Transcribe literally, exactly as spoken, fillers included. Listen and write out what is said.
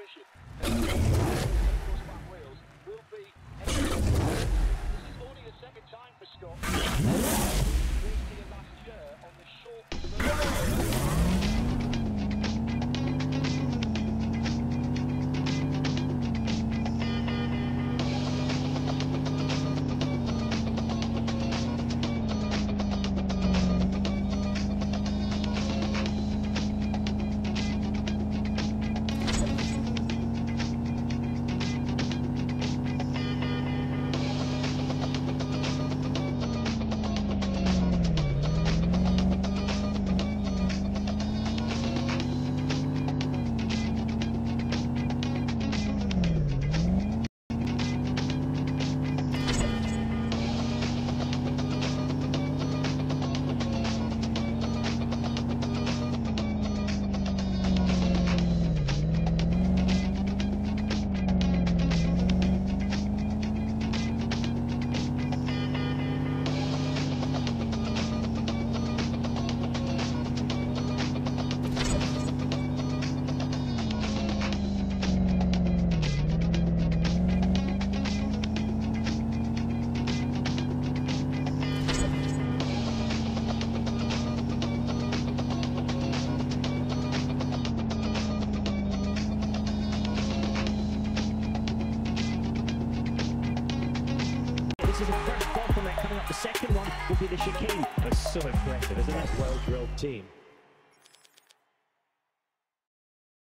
position. Those back wheels will be. This is only the second time for Scott. Raced here last year on the short. This is a fresh bottleneck coming up. The second one will be the chicane. That's so impressive, isn't it? Well-drilled team.